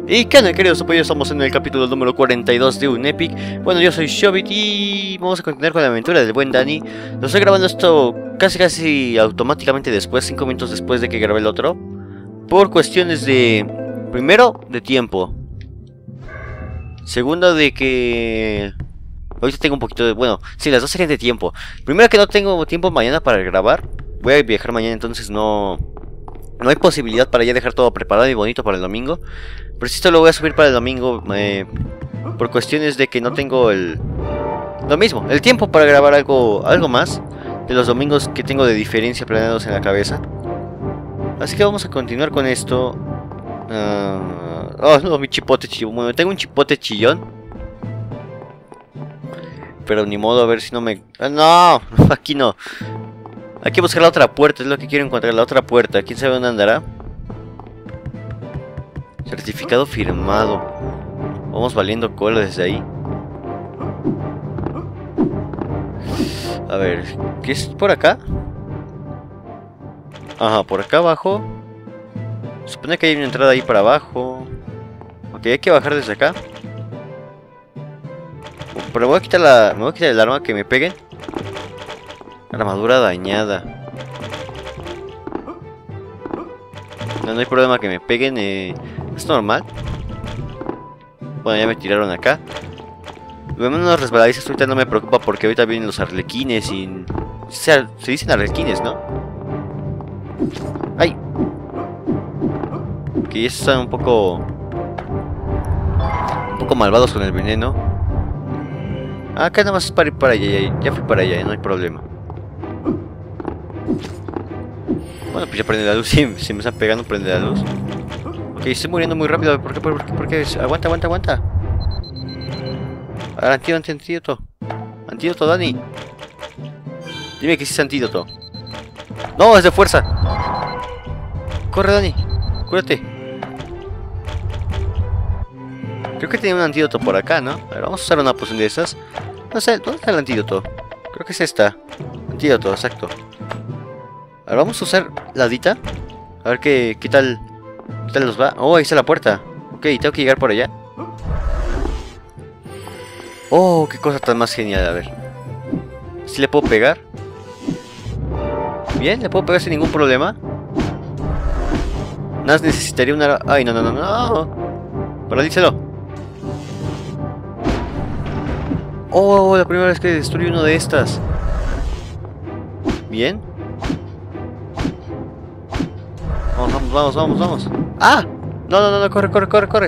Y qué onda, queridos apoyos, estamos en el capítulo número 42 de un Epic. Bueno, yo soy Shobit y vamos a continuar con la aventura del buen Dani. Lo estoy grabando esto casi automáticamente después, 5 minutos después de que grabé el otro. Por cuestiones de... primero, de tiempo. Segundo, de que... ahorita tengo un poquito de... bueno, sí, las dos serían de tiempo. Primero, que no tengo tiempo mañana para grabar. Voy a viajar mañana, entonces no hay posibilidad para ya dejar todo preparado y bonito para el domingo. Pero si esto lo voy a subir para el domingo por cuestiones de que no tengo lo mismo, el tiempo para grabar algo más de los domingos que tengo de diferencia planeados en la cabeza. Así que vamos a continuar con esto. Oh no, mi chipote chillón. Bueno, tengo un chipote chillón, pero ni modo, a ver si no me... no, aquí no. Hay que buscar la otra puerta, es lo que quiero encontrar, la otra puerta. ¿Quién sabe dónde andará? Certificado firmado. Vamos valiendo cola desde ahí. A ver, ¿qué es por acá? Ajá, por acá abajo. Supone que hay una entrada ahí para abajo. Ok, hay que bajar desde acá. Pero me voy a quitar el arma que me peguen. Armadura dañada. No hay problema que me peguen. Es normal. Bueno, ya me tiraron acá. Vemos unos resbaladizos. Ahorita no me preocupa porque ahorita vienen los arlequines y... se dicen arlequines, ¿no? ¡Ay! Que estos están un poco malvados con el veneno. Acá nada más es para ir para allá. Ya fui para allá, no hay problema. Bueno, pues ya prende la luz. Si me están pegando, prende la luz. Ok, estoy muriendo muy rápido. ¿Por qué? Aguanta. Ahora, antídoto. Antídoto, Dani. Dime que sí es antídoto. No, es de fuerza. Corre, Dani. Cúrate. Creo que tenía un antídoto por acá, ¿no? A ver, vamos a usar una poción de esas. No sé, ¿dónde está el antídoto? Creo que es esta. Antídoto, exacto. A ver, vamos a usar la dita. A ver qué tal nos va. Oh, ahí está la puerta. Ok, tengo que llegar por allá. Oh, qué cosa tan más genial. A ver, ¿sí le puedo pegar? Bien, le puedo pegar sin ningún problema. Nada más necesitaría una... ay, no. Paralízalo. Oh, la primera vez que destruí uno de estas. Bien. Vamos. ¡Ah! No, corre.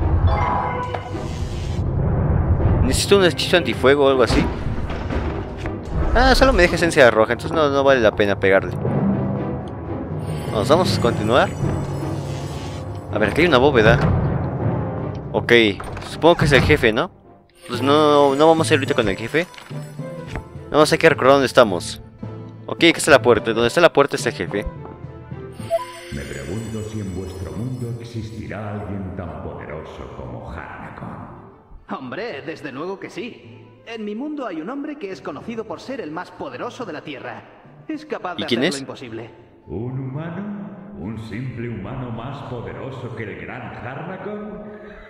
Necesito un hechizo antifuego o algo así. Ah, solo me deja esencia roja, entonces no vale la pena pegarle. Vamos a continuar. A ver, aquí hay una bóveda. Ok, supongo que es el jefe, ¿no? Pues no vamos a ir ahorita con el jefe. No, hay que recordar dónde estamos. Ok, aquí está la puerta. Donde está la puerta está el jefe. Me pregunto si en vuestro mundo existirá alguien tan poderoso como Harnakon. Hombre, desde luego que sí. En mi mundo hay un hombre que es conocido por ser el más poderoso de la Tierra. Es capaz de hacer lo imposible. ¿Un humano? ¿Un simple humano más poderoso que el gran Harnakon?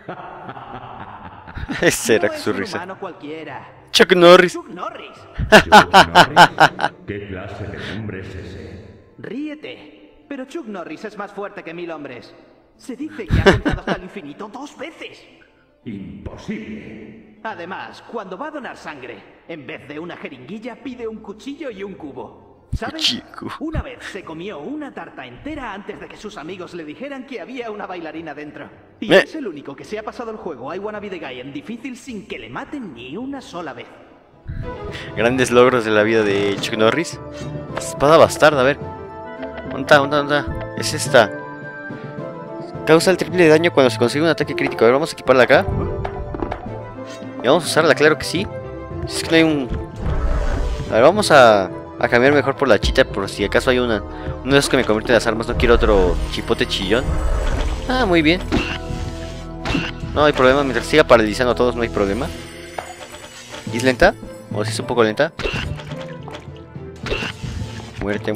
Ese era no su es risa. Un humano cualquiera. Chuck Norris. Chuck Norris. ¿Chuck Norris? ¿Qué clase de nombre es ese? Ríete. Pero Chuck Norris es más fuerte que 1000 hombres. Se dice que ha contado hasta el infinito 2 veces. Imposible. Además, cuando va a donar sangre, en vez de una jeringuilla pide un cuchillo y un cubo. ¿Sabes? Una vez se comió una tarta entera antes de que sus amigos le dijeran que había una bailarina dentro. Y es el único que se ha pasado el juego I Wanna Be the Guy en difícil sin que le maten ni una sola vez. Grandes logros de la vida de Chuck Norris. Espada bastarda, a ver. ¿Dónde? Es esta. Causa el triple de daño cuando se consigue un ataque crítico. A ver, vamos a equiparla acá. Y vamos a usarla, claro que sí. Es que no hay un... a ver, vamos a cambiar mejor por la chita, por si acaso hay uno de esos que me convierte en las armas. No quiero otro chipote chillón. Ah, muy bien. No hay problema, mientras siga paralizando a todos no hay problema. ¿Y es lenta? ¿O si es un poco lenta? Muerte.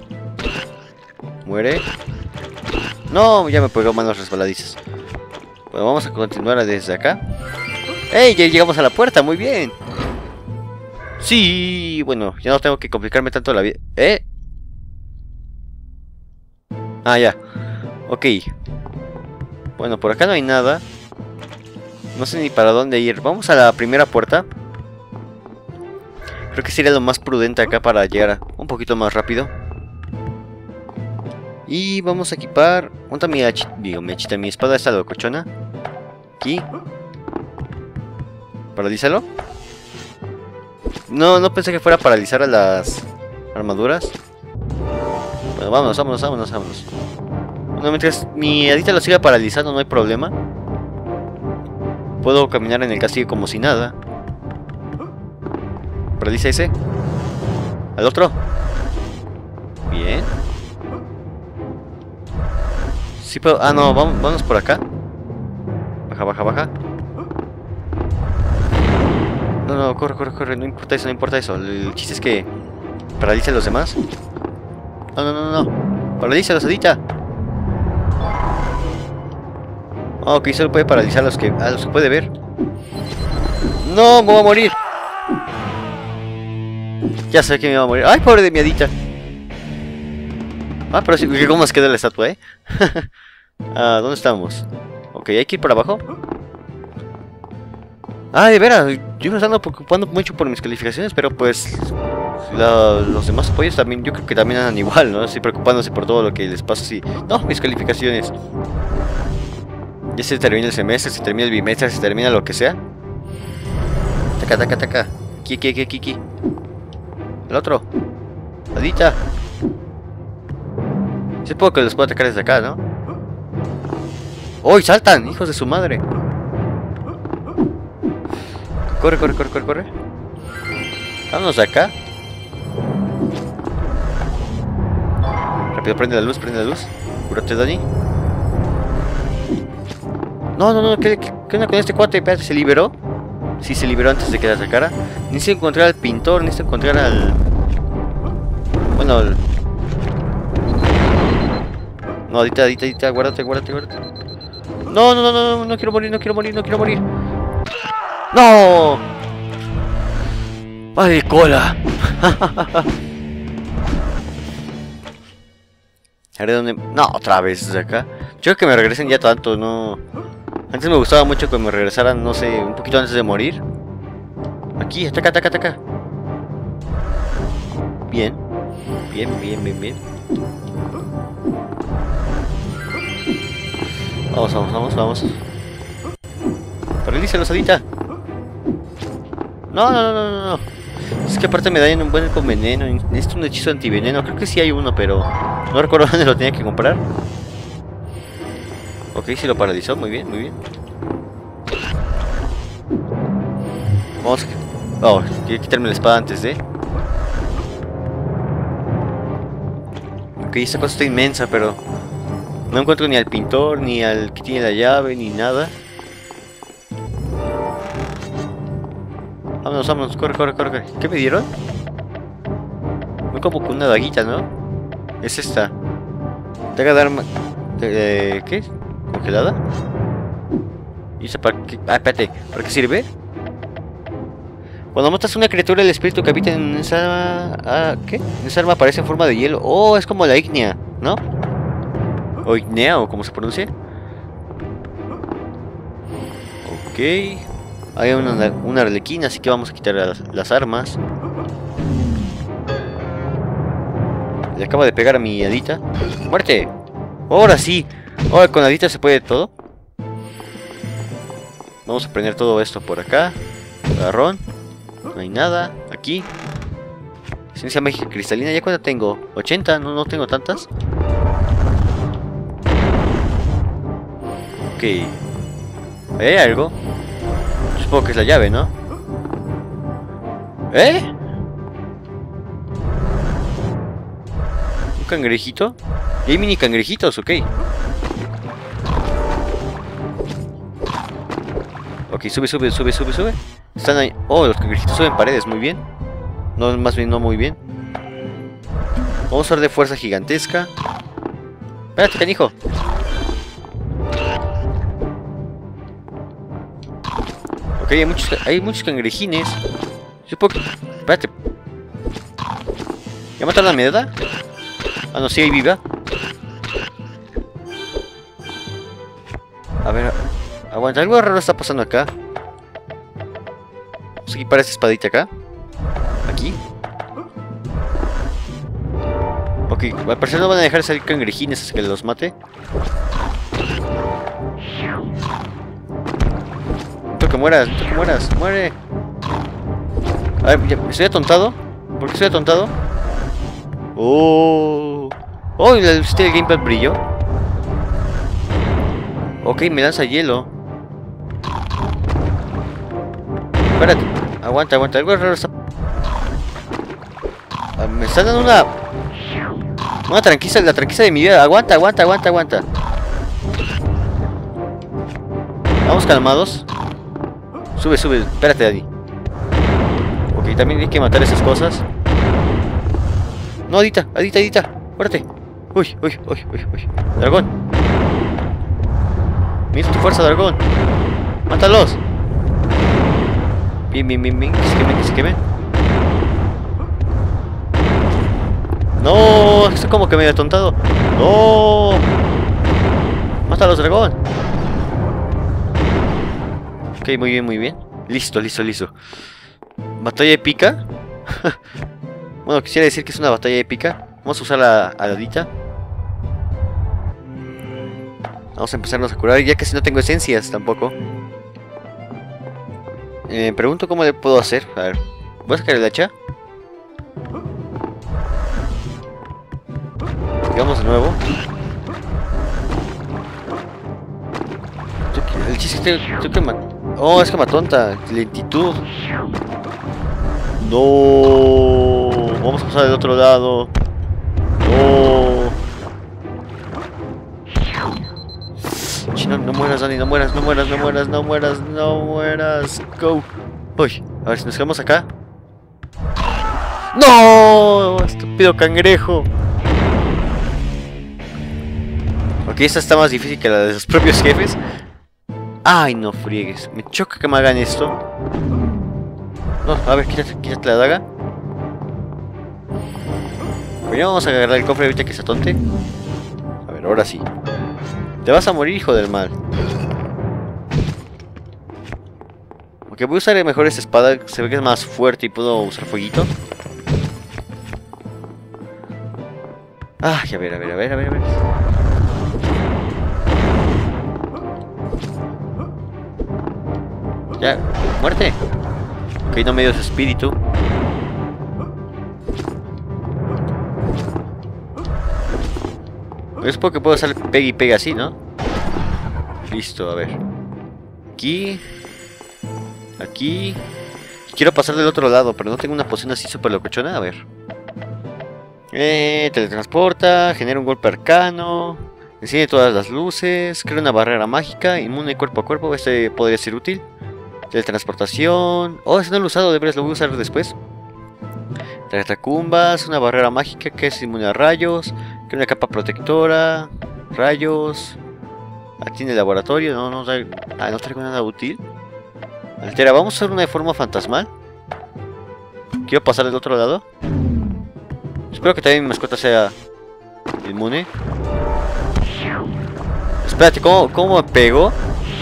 Muere. No, ya me pegó manos resbaladizas. Bueno, vamos a continuar desde acá. ¡Ey! Ya llegamos a la puerta, muy bien. Sí, bueno, ya no tengo que complicarme tanto la vida. Ah, ya. Ok. Bueno, por acá no hay nada. No sé ni para dónde ir. Vamos a la primera puerta. Creo que sería lo más prudente acá para llegar un poquito más rápido. Y vamos a equipar... ¿Dónde está mi espada esta locochona? Aquí. ¿Paralízalo? No pensé que fuera a paralizar a las armaduras. Bueno, vámonos. Bueno, mientras mi adita lo siga paralizando no hay problema. Puedo caminar en el castillo como si nada. Paraliza ese. Al otro. Bien. Sí puedo... Ah, no, vámonos por acá. Baja. No, corre. No importa eso. El chiste es que paraliza a los demás. No. Paraliza a los adita. Ok, solo puede paralizar a los que puede ver. No, me voy a morir. Ya sé que me va a morir. Ay, pobre de mi adita. Ah, pero sí, ¿cómo nos queda la estatua, Ah, ¿dónde estamos? Ok, hay que ir por abajo. Ah, de veras, yo me ando preocupando mucho por mis calificaciones, pero pues los demás apoyos también, yo creo que también andan igual, ¿no? Estoy preocupándose por todo lo que les pasa así. No, mis calificaciones. Ya se termina el semestre, se termina el bimestre, se termina lo que sea. Taca. Aquí. El otro. Adita. Supongo que los puedo atacar desde acá, ¿no? ¡Oh! ¡Saltan! ¡Hijos de su madre! Corre. Vámonos de acá. Rápido, prende la luz. Cúrate, Dani. No. ¿Qué onda con este cuate? Espérate, ¿se liberó? Sí, se liberó antes de que la atacara. Necesito encontrar al pintor, necesito encontrar al... Bueno, No, adita, guárdate. No quiero morir. ¡No! ¡Ay, cola! ¿Haré dónde? No, otra vez desde acá. Yo creo que me regresen ya tanto, no... Antes me gustaba mucho que me regresaran, no sé, un poquito antes de morir. Aquí, ataca. Bien. Vamos. Paralízalos, adita. No. Es que aparte me dañan un buen con veneno. Necesito un hechizo antiveneno. Creo que sí hay uno, pero no recuerdo dónde lo tenía que comprar. Ok, sí lo paralizó. Muy bien. Vamos. Oh, quiero quitarme la espada antes de... Ok, esta cosa está inmensa, pero... No encuentro ni al pintor, ni al que tiene la llave, ni nada. Vámonos, corre. ¿Qué me dieron? Me como con una daguita, ¿no? Es esta. Daga de arma... ¿qué es? ¿Congelada? ¿Y esa para qué? Ah, espérate, ¿para qué sirve? Cuando matas a una criatura, el espíritu que habita en esa... ¿qué? En esa arma aparece en forma de hielo. Oh, es como la ígnea, ¿no? O ignea, o como se pronuncia. Ok. Hay una arlequina, así que vamos a quitar las armas. Le acaba de pegar a mi adita. ¡Muerte! ¡Ahora sí! Ahora con adita se puede todo. Vamos a prender todo esto por acá. Agarrón. No hay nada. Aquí. Esencia mágica cristalina. ¿Ya cuánto tengo? ¿80? No tengo tantas. Ok. ¿Hay algo? Supongo que es la llave, ¿no? ¿Un cangrejito? ¿Y hay mini cangrejitos? Ok. Ok, sube. Están ahí. Oh, los cangrejitos suben paredes, muy bien. No, más bien no muy bien. Vamos a usar de fuerza gigantesca. Espérate, canijo. Ok, hay muchos cangrejines. Supongo que... Espérate. ¿Ya mataron a mi dada? Ah, no, sí, ahí viva. A ver, aguanta, algo raro está pasando acá. Vamos a equipar esa espadita acá. Aquí. Ok, al parecer no van a dejar salir cangrejines hasta que los mate. No que mueras, muere. A ver, ya, ¿estoy atontado? ¿Por qué estoy atontado? Oh, la luz del gamepad brilló. Ok, me lanza hielo. Espérate, aguanta, algo raro está... me están dando una tranquiza, la tranquiza de mi vida. Aguanta. Vamos calmados. Sube, espérate, Dani. Ok, también hay que matar esas cosas. No, Adita, fuerte. Uy. Dragón. Mira tu fuerza, dragón. Mátalos. Bien. Que se quemen. No, estoy como que medio atontado. No. Mátalos, dragón. Ok, muy bien. Listo. ¿Batalla épica? Bueno, quisiera decir que es una batalla épica. Vamos a usar a la Adita. Vamos a empezarnos a curar. Ya casi no tengo esencias tampoco. Me pregunto cómo le puedo hacer. A ver, voy a sacar el hacha. Digamos de nuevo. El chiste es que oh, es que tonta. Lentitud. No. Vamos a pasar del otro lado. No. No mueras, Dani. No mueras. Go. Uy, a ver si nos quedamos acá. ¡No! Estúpido cangrejo. Ok, esta está más difícil que la de los propios jefes. Ay, no friegues. Me choca que me hagan esto. No, a ver, quítate la daga. Primero vamos a agarrar el cofre ahorita que se atonte. A ver, ahora sí. Te vas a morir, hijo del mal. Ok, voy a usar mejor esta espada. Se ve que es más fuerte y puedo usar fueguito. Ay, a ver. Ya, muerte. Ok, no me dio su espíritu. Es porque puedo hacer pega y pega así, ¿no? Listo, a ver. Aquí. Quiero pasar del otro lado, pero no tengo una poción así súper locochona. A ver. Teletransporta, genera un golpe arcano, enciende todas las luces, crea una barrera mágica, inmune cuerpo a cuerpo. Este podría ser útil. Teletransportación. Oh, ese no lo he usado, de veras lo voy a usar después. Catacumbas, una barrera mágica que es inmune a rayos, crea una capa protectora, rayos. Atiende el laboratorio, no traigo nada útil. Altera, vamos a hacer una de forma fantasmal. Quiero pasar del otro lado. Espero que también mi mascota sea inmune. Espérate, ¿cómo me pegó?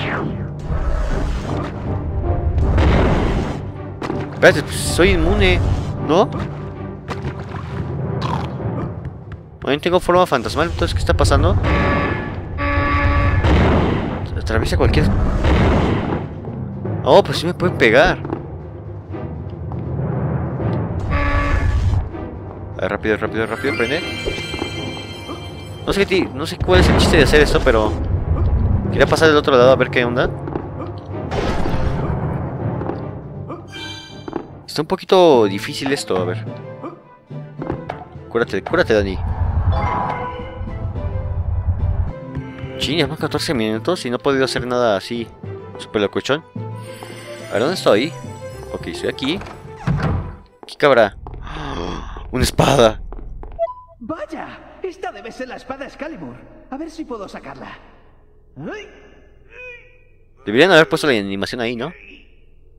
Espérate, pues soy inmune, ¿no? También tengo forma fantasmal, entonces ¿qué está pasando? Atraviesa cualquier... Oh, pues sí me pueden pegar. A ver, rápido, prende. No sé cuál es el chiste de hacer esto, pero... Quería pasar del otro lado a ver qué onda. Está un poquito difícil esto, a ver. Cúrate, Dani. Chin, ya más 14 minutos y no he podido hacer nada así super locochón. A ver, ¿dónde estoy? Ok, estoy aquí. ¿Qué cabrá? ¡Una espada! ¡Vaya! Esta debe ser la espada Excalibur. A ver si puedo sacarla. Deberían haber puesto la animación ahí, ¿no?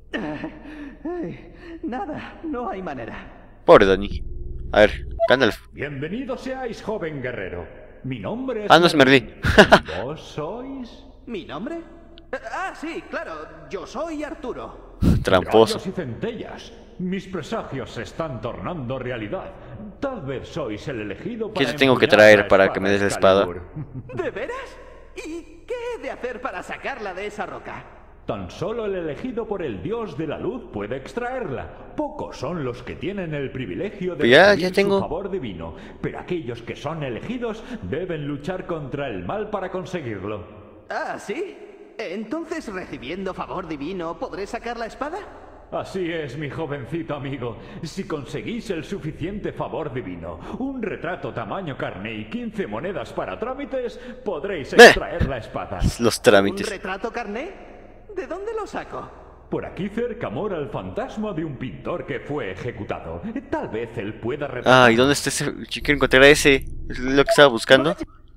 Nada, no hay manera. Pobre Dani. A ver, Gandalf. Bienvenido seáis, joven guerrero. Mi nombre es... Ah, no es Merlín. ¿Vos sois? ¿Mi nombre? Sí, claro, yo soy Arturo. Tramposo. Rayos y centellas. Mis presagios se están tornando realidad. Tal vez sois el elegido para... ¿Qué te tengo que empuñar traer la para que me des la espada? Excalibur. ¿De veras? ¿Y qué he de hacer para sacarla de esa roca? Tan solo el elegido por el dios de la luz puede extraerla. Pocos son los que tienen el privilegio de Pues ya recibir tengo. su favor divino, pero aquellos que son elegidos deben luchar contra el mal para conseguirlo. ¿Sí? Entonces, recibiendo favor divino, ¿podré sacar la espada? Así es, mi jovencito amigo. Si conseguís el suficiente favor divino, un retrato tamaño carne y 15 monedas para trámites, podréis extraer la espada. Los ¿Un trámites. retrato carné? ¿De dónde lo saco? Por aquí cerca mora el fantasma de un pintor que fue ejecutado. Tal vez él pueda ¿Y dónde está ese? Yo quiero encontrar a ese. Es lo que estaba buscando.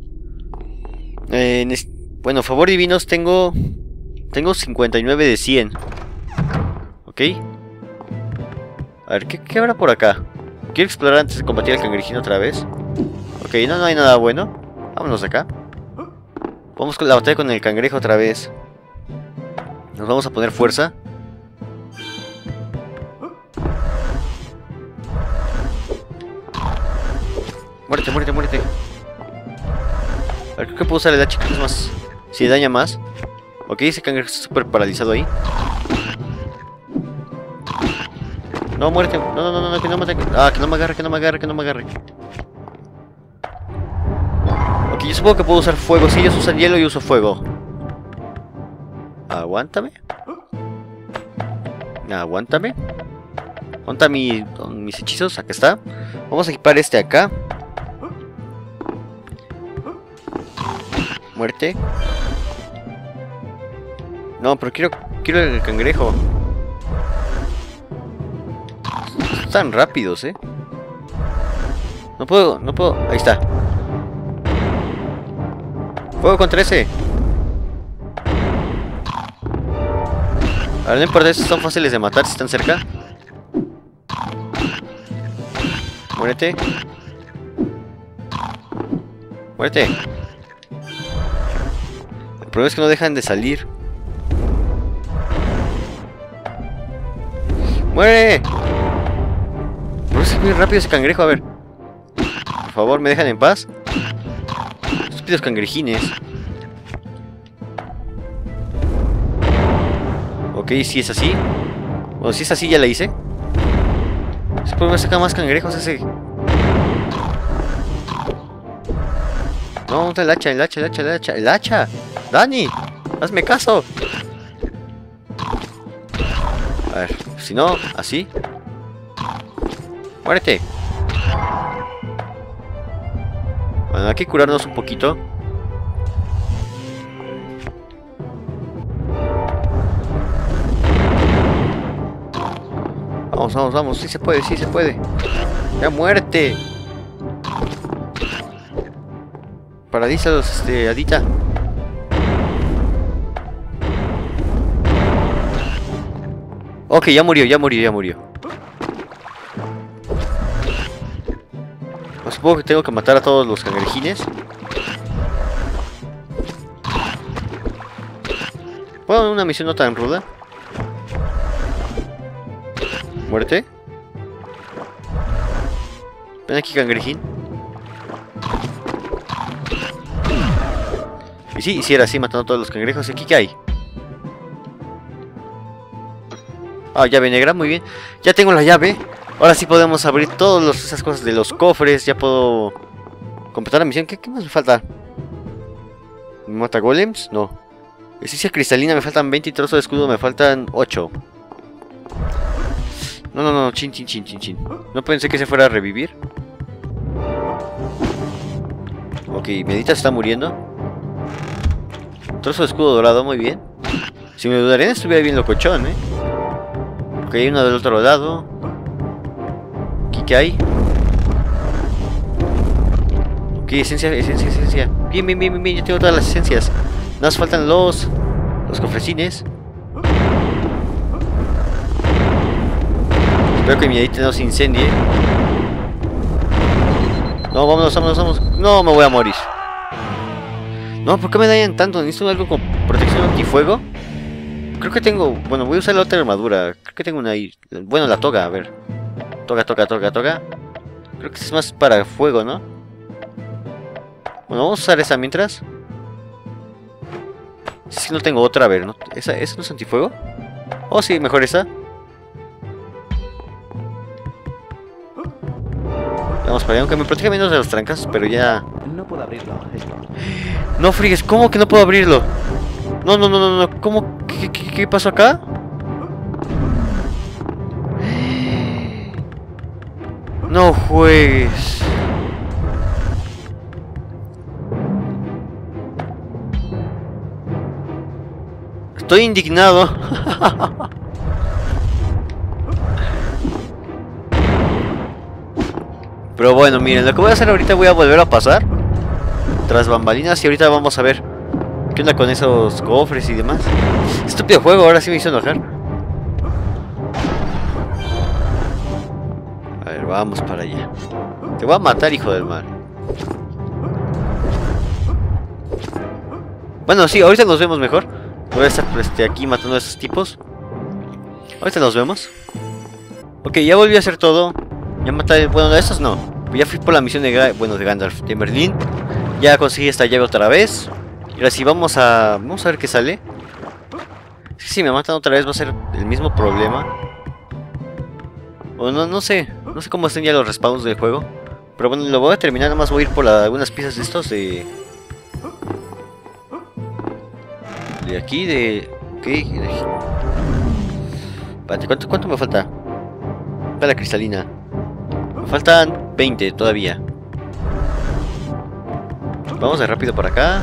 Bueno, favor divinos tengo 59 de 100. Ok. A ver, ¿qué habrá por acá? Quiero explorar antes de combatir al cangrejino otra vez. Ok, no hay nada bueno. Vámonos de acá. Vamos con la batalla con el cangrejo otra vez. Nos vamos a poner fuerza. Muérete, muérete, muérete. A ver, creo que puedo usar el hacha, que es más... Si daña más. Ok, ese cangrejo está súper paralizado ahí. No, muérete. No, que no me ataque. Que no me agarre, que no me agarre, que no me agarre. Ok, yo supongo que puedo usar fuego. Si ellos usan hielo, yo uso fuego. Aguántame. Aguántame. ¿Dónde están mis hechizos? Acá está. Vamos a equipar este acá. Muerte. No, pero quiero el cangrejo. Están rápidos, No puedo. Ahí está. Fuego contra ese. Ahora no importa, estos son fáciles de matar si están cerca. Muérete. Muérete. El problema es que no dejan de salir. ¡Muere! ¿Por qué es muy rápido ese cangrejo? A ver. Por favor, ¿me dejan en paz? Estúpidos cangrejines. Ok, si es así. Bueno, si es así ya la hice. Se puede sacar más cangrejos ese. No, el hacha. El hacha. Dani, hazme caso. A ver, si no, así. Muérete. Bueno, hay que curarnos un poquito. Vamos, sí se puede. Ya muerte. Paradízalos, Adita. Ok, ya murió. Pues supongo que tengo que matar a todos los cangrejines. Bueno, una misión no tan ruda. Muerte. Ven aquí, cangrejín. Y sí, hiciera así, matando a todos los cangrejos. ¿Y aquí qué hay? Llave negra, muy bien. Ya tengo la llave. Ahora sí podemos abrir todas esas cosas de los cofres. Ya puedo completar la misión. ¿Qué más me falta? ¿Me mata golems? No. Esencia cristalina, me faltan 20 y trozo de escudo, me faltan 8. No, chin. No pensé que se fuera a revivir. Ok, Medita está muriendo. Trozo de escudo dorado, muy bien. Si me dudarían estuviera bien locochón, Ok, hay uno del otro lado. ¿Aquí qué hay? Ok, esencia. Bien, yo tengo todas las esencias. Nada más faltan los Espero que mi edit no se incendie. No, vámonos, vámonos, vámonos. No, me voy a morir. No, ¿por qué me dañan tanto? ¿Necesito algo con protección antifuego? Creo que tengo... Bueno, voy a usar la otra armadura. Creo que tengo una ahí. Bueno, la toga, a ver. Toga. Creo que es más para fuego, ¿no? Bueno, vamos a usar esa mientras. Si es que no tengo otra, a ver, ¿no? ¿Esa no es antifuego? Oh, sí, mejor esa. Vamos para allá, aunque me protege menos de los trancas, pero ya... No puedo abrirlo. No frigues, ¿cómo que no puedo abrirlo? No, ¿cómo? ¿Qué pasó acá? No juegues. Estoy indignado. Pero bueno, miren, lo que voy a hacer ahorita, voy a volver a pasar tras bambalinas y ahorita vamos a ver qué onda con esos cofres y demás. Estúpido juego, ahora sí me hizo enojar. A ver, vamos para allá. Te voy a matar, hijo del mal. Bueno, sí, ahorita nos vemos mejor. Voy a estar aquí matando a esos tipos. Ahorita nos vemos. Ok, ya volví a hacer todo. Ya maté, bueno, de estos no. Ya fui por la misión de Gandalf de Merlín. Ya conseguí esta llave otra vez. Y ahora sí, vamos a ver qué sale. Es que si me matan otra vez va a ser el mismo problema. O no sé cómo estén ya los respawns del juego. Pero bueno, lo voy a terminar, nada más voy a ir por algunas piezas de estos de aquí, ok. Espérate, ¿cuánto me falta? Para la cristalina. Me faltan 20 todavía. Vamos de rápido por acá.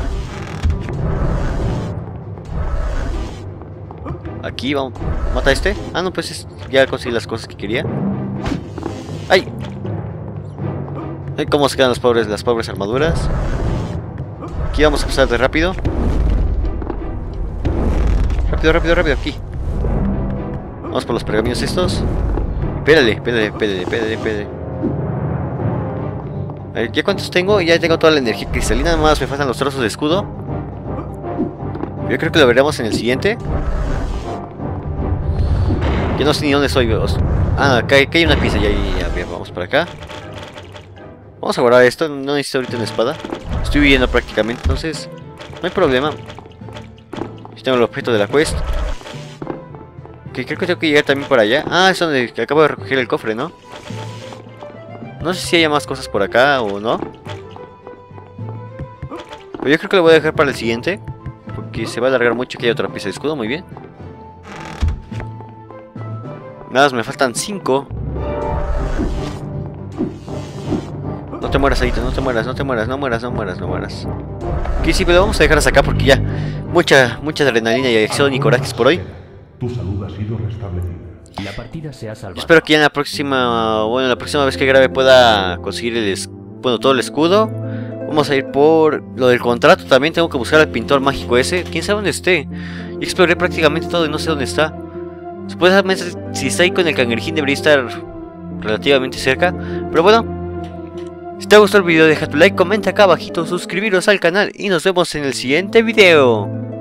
Aquí, vamos. ¿Mata a este? Ah, no, pues ya conseguí las cosas que quería. ¡Ay! ¿Cómo se quedan las pobres armaduras? Aquí vamos a pasar de rápido. Rápido, aquí. Vamos por los pergaminos estos. Pélale. A ver, ¿ya cuántos tengo? Ya tengo toda la energía cristalina, nada más me faltan los trozos de escudo. Yo creo que lo veremos en el siguiente. Yo no sé ni dónde estoy. Ah, acá hay una pieza, ya, vamos para acá. Vamos a guardar esto, no necesito ahorita una espada. Estoy viviendo prácticamente, entonces no hay problema. Yo tengo el objeto de la quest. Que creo que tengo que llegar también por allá. Ah, es donde acabo de recoger el cofre, ¿no? No sé si haya más cosas por acá o no. Pero yo creo que lo voy a dejar para el siguiente, porque se va a alargar mucho. Que hay otra pieza de escudo, muy bien. Nada más me faltan 5. No te mueras, Aito, no mueras. Ok, sí, pero vamos a dejarlas acá porque ya mucha adrenalina y acción y corajes por hoy. Tu salud ha sido restablecida. La partida se ha salvado. Espero que ya en la próxima vez que grabe pueda conseguir todo el escudo. Vamos a ir por lo del contrato. También tengo que buscar al pintor mágico ese. Quién sabe dónde esté. Yo exploré prácticamente todo y no sé dónde está. Supuestamente si está ahí con el cangrejín debería estar relativamente cerca. Pero bueno, si te ha gustado el video deja tu like, comenta acá abajito, suscribiros al canal y nos vemos en el siguiente video.